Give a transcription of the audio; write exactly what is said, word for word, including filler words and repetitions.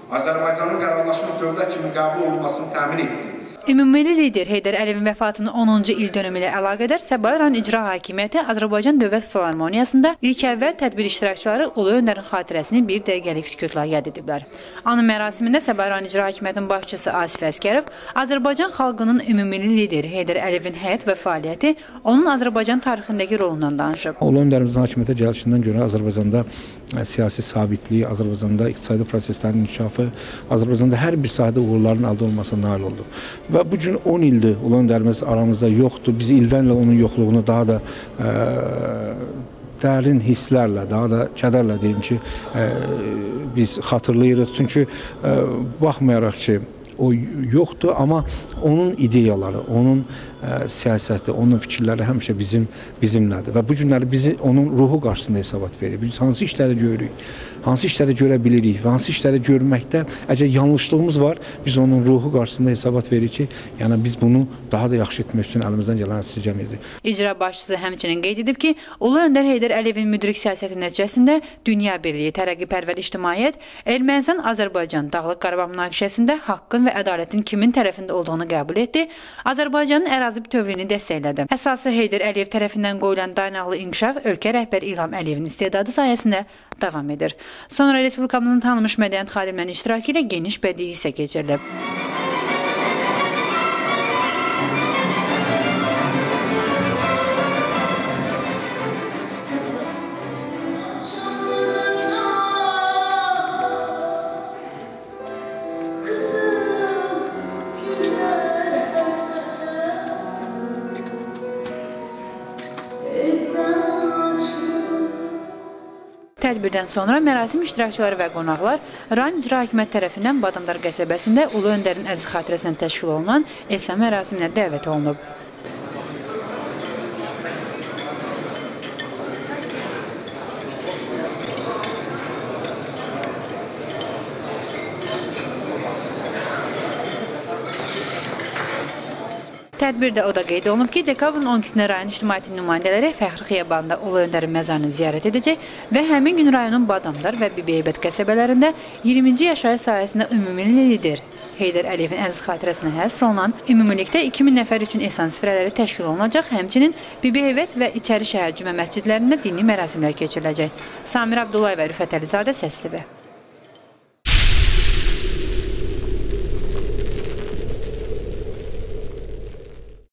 Azərbaycanın qərarlaşmış dövlət kimi qəbul olunmasını təmin etdi. Ümummilli lider Heydər Əliyevin vəfatının onuncu il dönümü ilə əlaqədar Səbail rayon İcra Hakimiyyəti Azərbaycan Dövlət Filarmoniyasında ilk əvvəl tədbir iştirakçıları Ulu Öndərin xatirəsini bir dəqiqəlik sükutla yad ediblər. Anın mərasimində Səbail rayon İcra Hakimiyyətinin başçısı Asif Əskərov, Azərbaycan xalqının ümummilli lideri Heydər Əliyevin həyat və fəaliyyəti, onun Azərbaycan tarixindəki rolundan danışıb. Ulu Öndərimizin hakimiyyətə gəlişindən görə Azərbaycanda siyasi sabitlik, Azərbaycanda iqtisadi proseslərin inkişafı, Azərbaycanda hər bir sahədə uğurların əldə olmasına nail oldu. Və bu gün on ildir Ulu Öndərimiz aramızda yoxdur. Biz ildən ilə onun yoxluğunu daha da ə, dərin hisslərlə, daha da kədərlə deyim ki, ə, biz xatırlayırıq. Çünki ə, baxmayaraq ki, o yoxdur, amma onun ideyaları, onun ə, siyasəti, onun fikirləri həmişə bizim bizimlədir. Və bu günləri bizi onun ruhu qarşısında hesabat verir. Biz hansı işləri görürük, hansı işləri görə bilirik və hansı işləri görməkdə əgər yanlışlığımız var, biz onun ruhu qarşısında hesabat veririk ki, yəni biz bunu daha da yaxşı etmək üçün əlimizdən gələn əsirgəməyəcək. İcra başçısı həmçinin qeyd edib ki, Ulu Öndər Heydər Əliyevin müdrik siyasəti nəticəsində dünya birliyi, tərəqqipərvər ictimaiyyət, Ermənistan, Azərbaycan, Dağlıq Qarabağ münaqişəsində haqqın və ədalətin kimin tərəfində olduğunu qəbul etdi, Azərbaycanın ərazi bütövlüyünü dəstəklədi. Əsası Heydər Əliyev tərəfindən qoyulan dayanaqlı inkişaf ölkə rəhbəri İlham Əliyevin istedadı sayəsində davam edir. Sonra Respublikamızın tanınmış mədəniyyət xadimlərinin iştirakı ilə geniş bədii hissə keçirilib. Tədbirdən sonra mərasim iştirakçıları və qonaqlar rayon İcra Hakimiyyəti tərəfindən Badamdar qəsəbəsində Ulu Öndərin əziz xatirəsindən təşkil olunan ehsan mərasiminə dəvət olunub. Tədbirdə o da qeyd olunub ki, dekabrın on ikisində rayon ictimaiyyəti nümayəndələri Fəxri Xiyabanında Ulu Öndərin məzarını ziyarət edəcək və həmin gün rayonun Badamdar və Bibiheybət qəsəbələrində iyirminci yaşayış sahəsində ümummilli lider Heydər Əliyevin əziz xatirəsinə həsr olunan ümumilikdə iki min nəfər üçün ehsan süfrələri təşkil olunacaq, həmçinin Bibiheybət və İçəri şəhər cümə məscidlərində dini mərasimlər keçiriləcək. Samir Abdullayev və Rüfət Əlizadə, Səs T V.